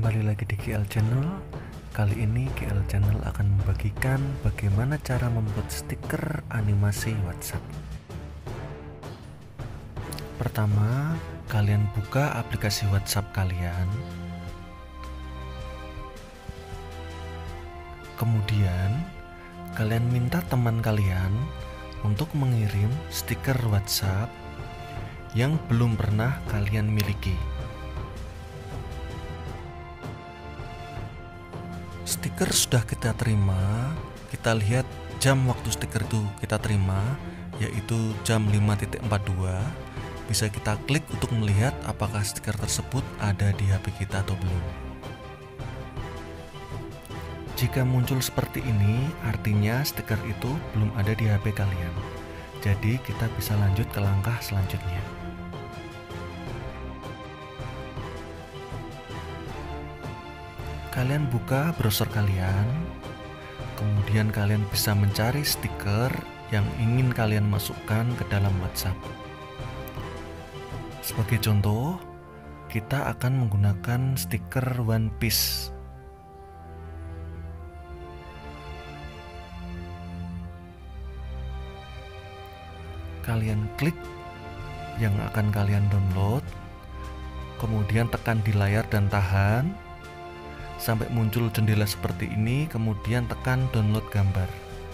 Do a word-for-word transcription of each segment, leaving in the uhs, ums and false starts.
Kembali lagi di K L Channel. Kali ini K L Channel akan membagikan bagaimana cara membuat stiker animasi WhatsApp. Pertama, kalian buka aplikasi WhatsApp kalian. Kemudian, kalian minta teman kalian untuk mengirim stiker WhatsApp yang belum pernah kalian miliki. Stiker sudah kita terima, kita lihat jam waktu stiker itu kita terima, yaitu jam lima empat puluh dua. Bisa kita klik untuk melihat apakah stiker tersebut ada di H P kita atau belum. Jika muncul seperti ini, artinya stiker itu belum ada di H P kalian. Jadi kita bisa lanjut ke langkah selanjutnya. Kalian buka browser kalian, kemudian kalian bisa mencari stiker yang ingin kalian masukkan ke dalam WhatsApp. Sebagai contoh, kita akan menggunakan stiker One Piece. Kalian klik yang akan kalian download, kemudian tekan di layar dan tahan sampai muncul jendela seperti ini, kemudian tekan download gambar.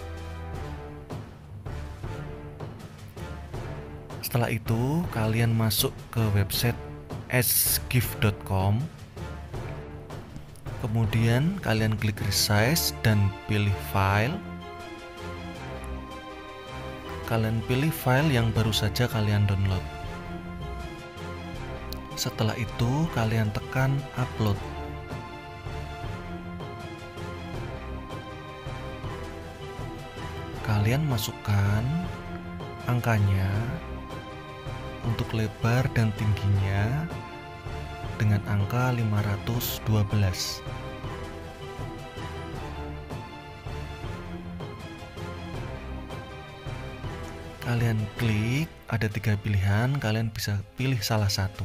Setelah itu, kalian masuk ke website s gif dot com. Kemudian kalian klik resize dan pilih file. Kalian pilih file yang baru saja kalian download. Setelah itu, kalian tekan upload. Kalian masukkan angkanya untuk lebar dan tingginya dengan angka lima ratus dua belas. Kalian klik, ada tiga pilihan, kalian bisa pilih salah satu.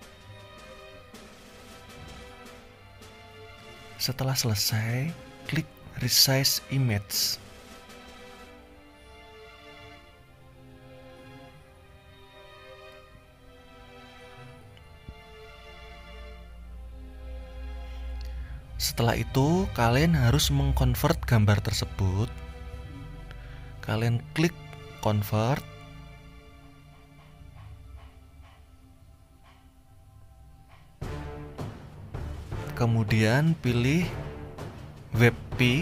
Setelah selesai, klik resize image. Setelah itu, kalian harus mengkonvert gambar tersebut. Kalian klik convert. Kemudian pilih WebP.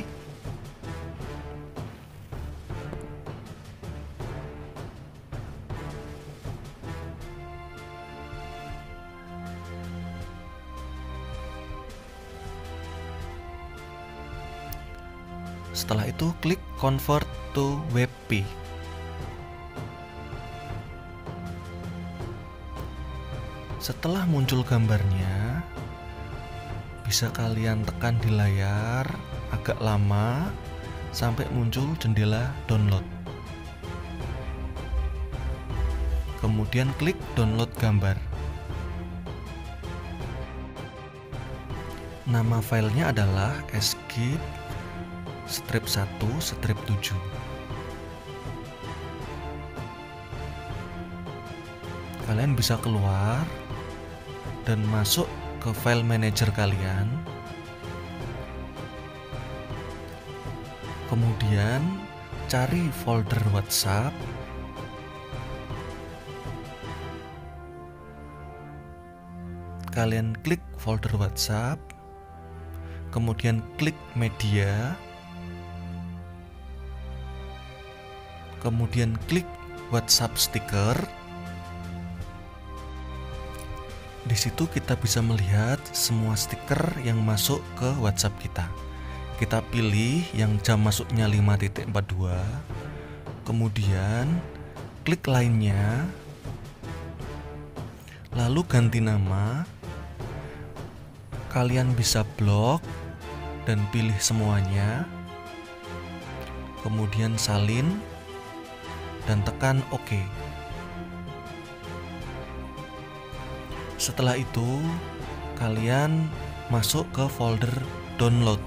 Setelah itu klik convert to WebP. Setelah muncul gambarnya, bisa kalian tekan di layar agak lama sampai muncul jendela download. Kemudian klik download gambar. Nama filenya adalah sgif strip satu strip tujuh. Kalian bisa keluar dan masuk ke file manager kalian. Kemudian cari folder WhatsApp. Kalian klik folder WhatsApp. Kemudian klik media. Kemudian klik WhatsApp stiker. Di situ kita bisa melihat semua stiker yang masuk ke WhatsApp kita. Kita pilih yang jam masuknya lima empat puluh dua. Kemudian klik lainnya. Lalu ganti nama. Kalian bisa blok dan pilih semuanya. Kemudian salin dan tekan OK. Setelah itu, kalian masuk ke folder download.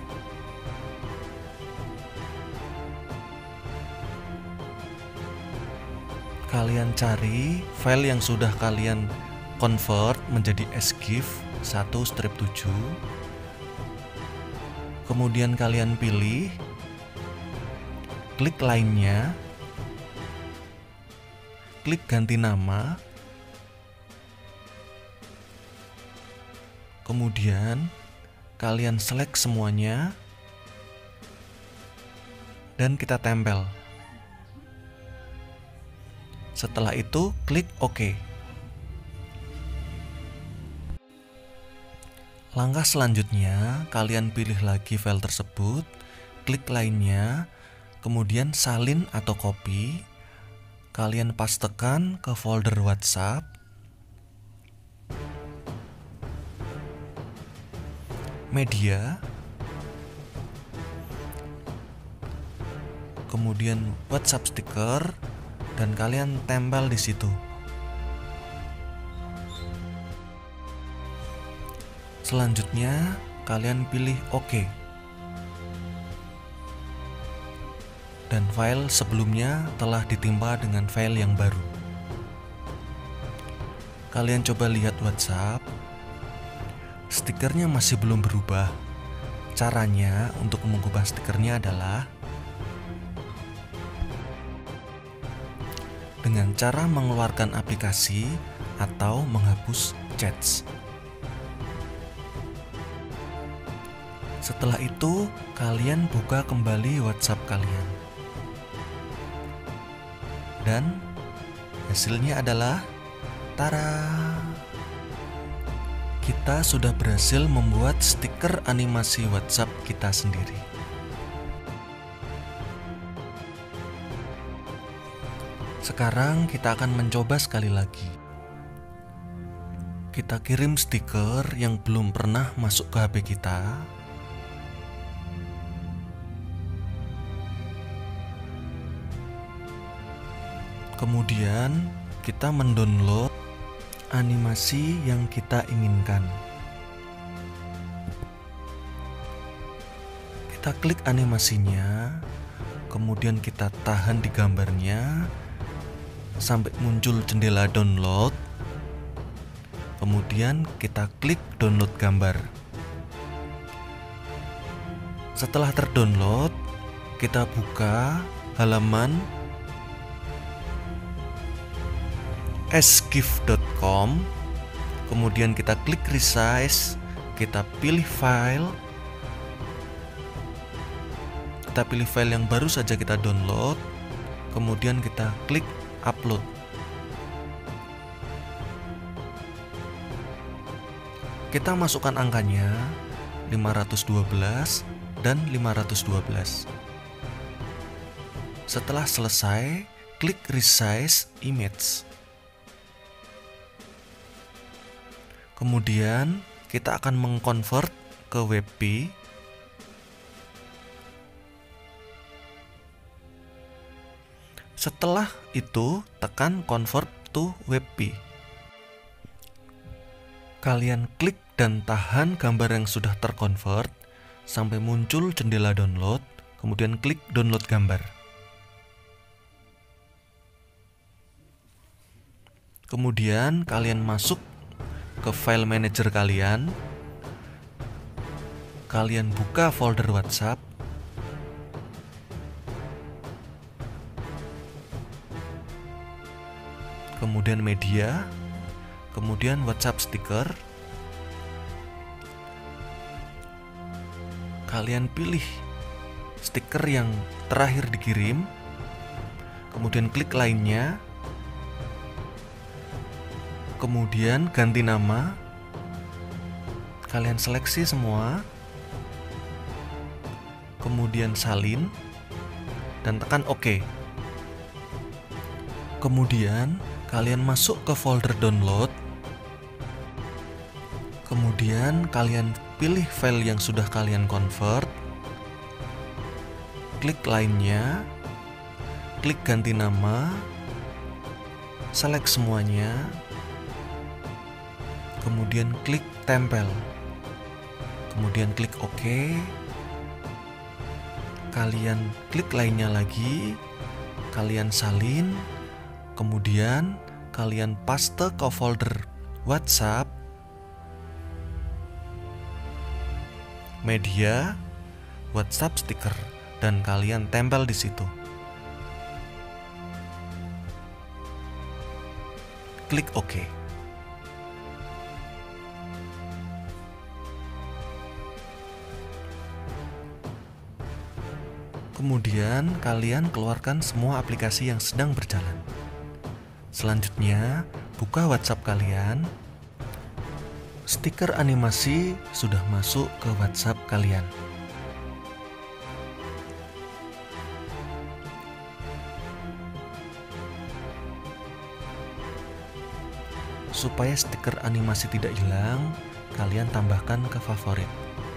Kalian cari file yang sudah kalian convert menjadi S G I F satu strip tujuh. Kemudian kalian pilih, klik lainnya, klik ganti nama. Kemudian kalian select semuanya dan kita tempel. Setelah itu klik OK. Langkah selanjutnya, kalian pilih lagi file tersebut, klik lainnya, kemudian salin atau copy. Kalian pastekan ke folder WhatsApp. Media. Kemudian WhatsApp stiker. Dan kalian tempel di situ. Selanjutnya, kalian pilih OK. Dan file sebelumnya telah ditimpa dengan file yang baru. Kalian coba lihat WhatsApp. Stikernya masih belum berubah. Caranya untuk mengubah stikernya adalah dengan cara mengeluarkan aplikasi atau menghapus chats. Setelah itu, kalian buka kembali WhatsApp kalian. Dan hasilnya adalah tara! Kita sudah berhasil membuat stiker animasi WhatsApp kita sendiri. Sekarang kita akan mencoba sekali lagi. Kita kirim stiker yang belum pernah masuk ke H P kita. Kemudian kita mendownload animasi yang kita inginkan. Kita klik animasinya, kemudian kita tahan di gambarnya sampai muncul jendela download. Kemudian kita klik download gambar. Setelah terdownload, kita buka halaman s g i f dot com. Kemudian kita klik resize, kita pilih file. Kita pilih file yang baru saja kita download. Kemudian kita klik upload. Kita masukkan angkanya lima ratus dua belas dan lima ratus dua belas. Setelah selesai, klik resize image. Kemudian kita akan mengkonvert ke W P. Setelah itu, tekan convert to W P. Kalian klik dan tahan gambar yang sudah terkonvert sampai muncul jendela download, kemudian klik download gambar. Kemudian kalian masuk ke file manager kalian. Kalian buka folder WhatsApp. Kemudian media, kemudian WhatsApp stiker. Kalian pilih stiker yang terakhir dikirim, kemudian klik lainnya, kemudian ganti nama. Kalian seleksi semua, kemudian salin, dan tekan OK. Kemudian kalian masuk ke folder download. Kemudian kalian pilih file yang sudah kalian convert. Klik lainnya. Klik ganti nama. Select semuanya. Kemudian klik tempel. kemudian klik OK. Kalian klik lainnya lagi, kalian salin, kemudian kalian paste ke folder WhatsApp, media, WhatsApp stiker, dan kalian tempel di situ. Klik OK. Kemudian kalian keluarkan semua aplikasi yang sedang berjalan. Selanjutnya, buka WhatsApp kalian. Stiker animasi sudah masuk ke WhatsApp kalian. Supaya stiker animasi tidak hilang, kalian tambahkan ke favorit.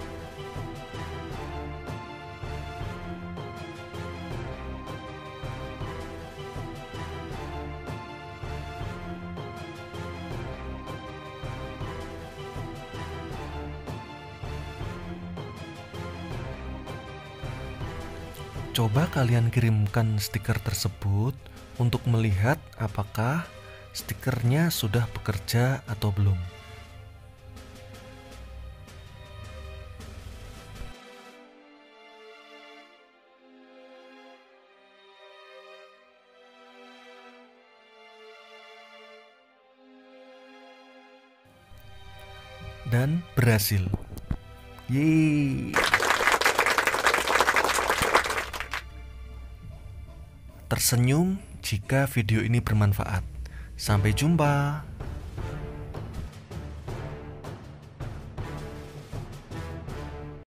Coba kalian kirimkan stiker tersebut untuk melihat apakah stikernya sudah bekerja atau belum. Dan berhasil. Yeay. Tersenyum jika video ini bermanfaat. Sampai jumpa.